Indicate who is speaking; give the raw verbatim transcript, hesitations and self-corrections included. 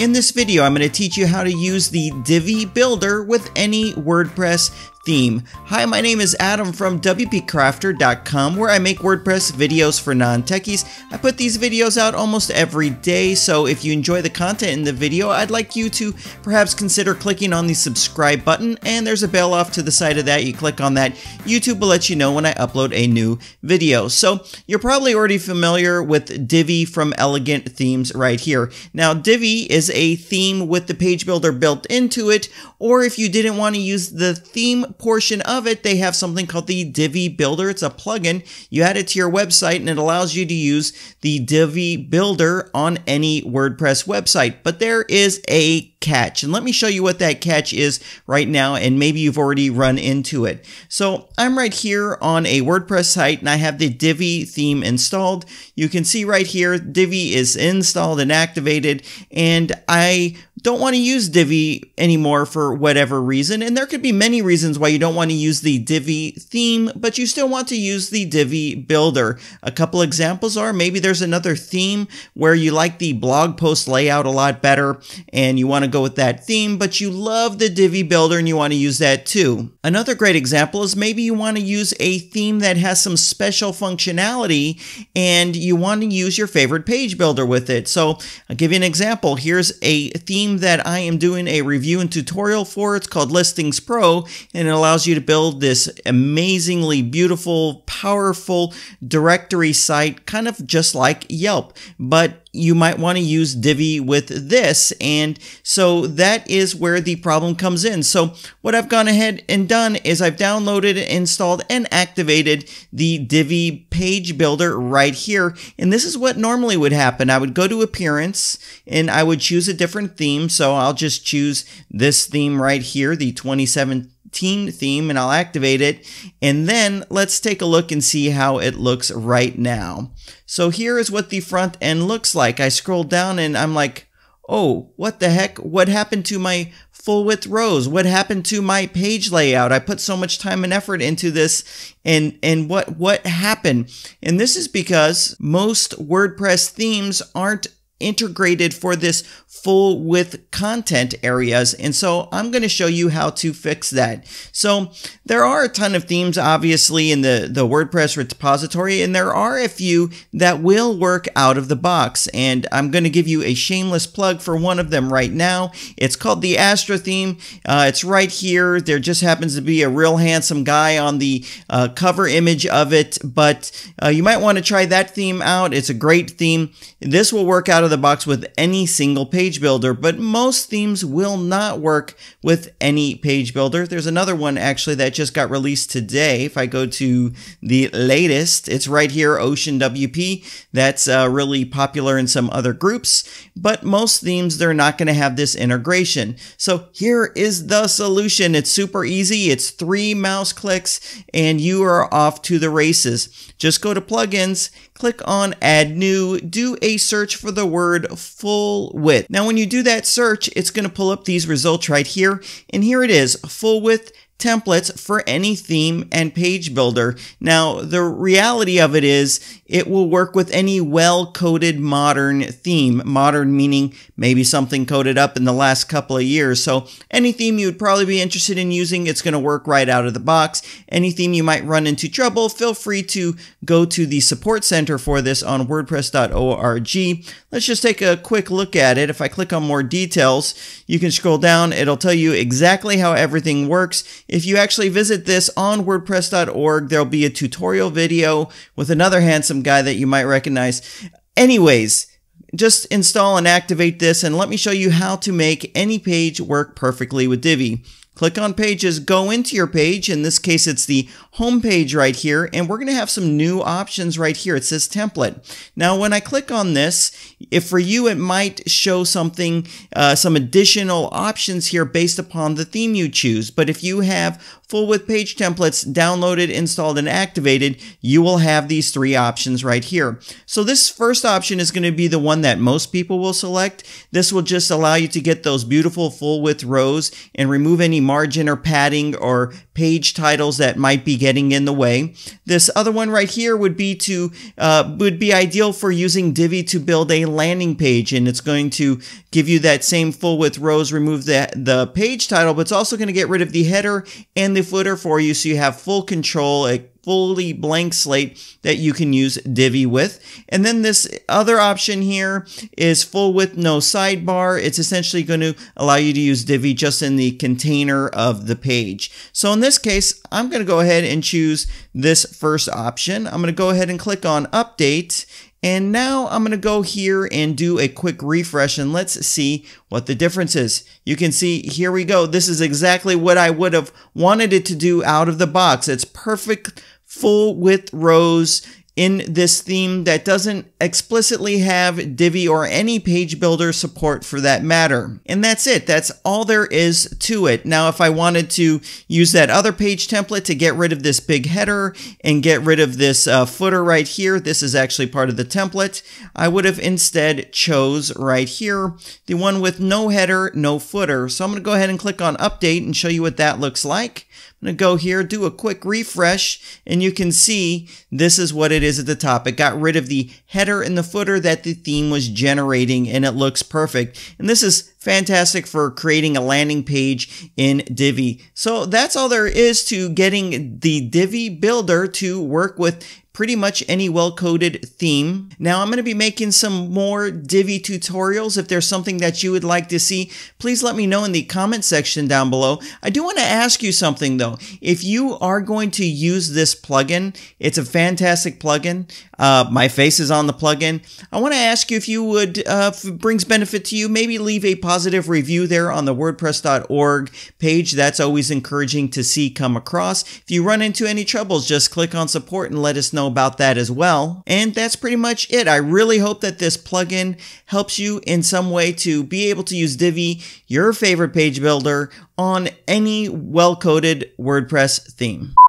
Speaker 1: In this video, I'm going to teach you how to use the Divi Builder with any WordPress theme. Hi, my name is Adam from W P Crafter dot com, where I make WordPress videos for non-techies. I put these videos out almost every day, so if you enjoy the content in the video, I'd like you to perhaps consider clicking on the subscribe button, and there's a bell off to the side of that. You click on that, YouTube will let you know when I upload a new video. So you're probably already familiar with Divi from Elegant Themes right here. Now, Divi is a theme with the page builder built into it, or if you didn't want to use the theme portion of it, they have something called the Divi Builder. It's a plugin. You add it to your website and it allows you to use the Divi Builder on any WordPress website. But there is a catch, and let me show you what that catch is right now, and maybe you've already run into it. So I'm right here on a WordPress site and I have the Divi theme installed. You can see right here Divi is installed and activated, and I don't want to use Divi anymore for whatever reason, and there could be many reasons why you don't want to use the Divi theme, but you still want to use the Divi Builder. A couple examples are maybe there's another theme where you like the blog post layout a lot better and you want to go with that theme, but you love the Divi Builder and you want to use that too. Another great example is maybe you want to use a theme that has some special functionality and you want to use your favorite page builder with it. So I'll give you an example. Here's a theme that I am doing a review and tutorial for. It's called Listings Pro, and it allows you to build this amazingly beautiful, powerful directory site, kind of just like Yelp, but you might want to use Divi with this, and so that is where the problem comes in. So what I've gone ahead and done is I've downloaded, installed, and activated the Divi page builder right here, and this is what normally would happen. I would go to Appearance, and I would choose a different theme, so I'll just choose this theme right here, the twenty seventeen theme, and I'll activate it, and then let's take a look and see how it looks right now. So here is what the front end looks like. I scroll down and I'm like, oh, what the heck? What happened to my full width rows? What happened to my page layout? I put so much time and effort into this, and and what what happened? And this is because most WordPress themes aren't integrated for this full width content areas, and so I'm going to show you how to fix that. So there are a ton of themes obviously in the the WordPress repository, and there are a few that will work out of the box, and I'm going to give you a shameless plug for one of them right now. It's called the Astra theme. Uh, it's right here. There just happens to be a real handsome guy on the uh, cover image of it, but uh, you might want to try that theme out. It's a great theme. This will work out of the box with any single page builder, but most themes will not work with any page builder. There's another one actually that just got released today. If I go to the latest, it's right here, Ocean W P. That's uh, really popular in some other groups, but most themes, they're not going to have this integration. So here is the solution. It's super easy. It's three mouse clicks and you are off to the races. Just go to Plugins, click on Add New, do a search for the word full width. Now when you do that search, it's going to pull up these results right here, and here it is, full width templates for any theme and page builder. Now, the reality of it is it will work with any well-coded modern theme. Modern meaning maybe something coded up in the last couple of years. So any theme you would probably be interested in using, it's going to work right out of the box. Any theme you might run into trouble, feel free to go to the support center for this on WordPress dot org. Let's just take a quick look at it. If I click on more details, you can scroll down. It'll tell you exactly how everything works. If you actually visit this on WordPress dot org, there'll be a tutorial video with another handsome guy that you might recognize. Anyways, just install and activate this, and let me show you how to make any page work perfectly with Divi. Click on Pages, go into your page. In this case, it's the home page right here, and we're going to have some new options right here. It says Template. Now, when I click on this, if for you it might show something, uh, some additional options here based upon the theme you choose. But if you have full width page templates downloaded, installed, and activated, you will have these three options right here. So this first option is going to be the one that most people will select. This will just allow you to get those beautiful full width rows and remove any margin or padding or page titles that might be getting in the way. This other one right here would be to uh, would be ideal for using Divi to build a landing page, and it's going to give you that same full width rows, remove the, the page title, but it's also going to get rid of the header and the footer for you, so you have full control, a fully blank slate that you can use Divi with. And then this other option here is full width, no sidebar. It's essentially going to allow you to use Divi just in the container of the page. So in this case, I'm going to go ahead and choose this first option. I'm going to go ahead and click on Update. And now I'm going to go here and do a quick refresh, and let's see what the difference is. You can see, here we go. This is exactly what I would have wanted it to do out of the box. It's perfect full width rows in this theme that doesn't explicitly have Divi or any page builder support for that matter. And that's it. That's all there is to it. Now, if I wanted to use that other page template to get rid of this big header and get rid of this uh, footer right here, this is actually part of the template, I would have instead chose right here, the one with no header, no footer. So I'm going to go ahead and click on Update and show you what that looks like. I'm going to go here, do a quick refresh, and you can see this is what it is at the top. It got rid of the header and the footer that the theme was generating, and it looks perfect. And this is fantastic for creating a landing page in Divi. So that's all there is to getting the Divi Builder to work with pretty much any well-coded theme. Now, I'm going to be making some more Divi tutorials. If there's something that you would like to see, please let me know in the comment section down below. I do want to ask you something though. If you are going to use this plugin, it's a fantastic plugin. Uh, my face is on the plugin. I want to ask you if you would, uh, if it brings benefit to you, maybe leave a positive review there on the WordPress dot org page. That's always encouraging to see come across. If you run into any troubles, just click on support and let us know about that as well. And that's pretty much it. I really hope that this plugin helps you in some way to be able to use Divi, your favorite page builder, on any well-coded WordPress theme.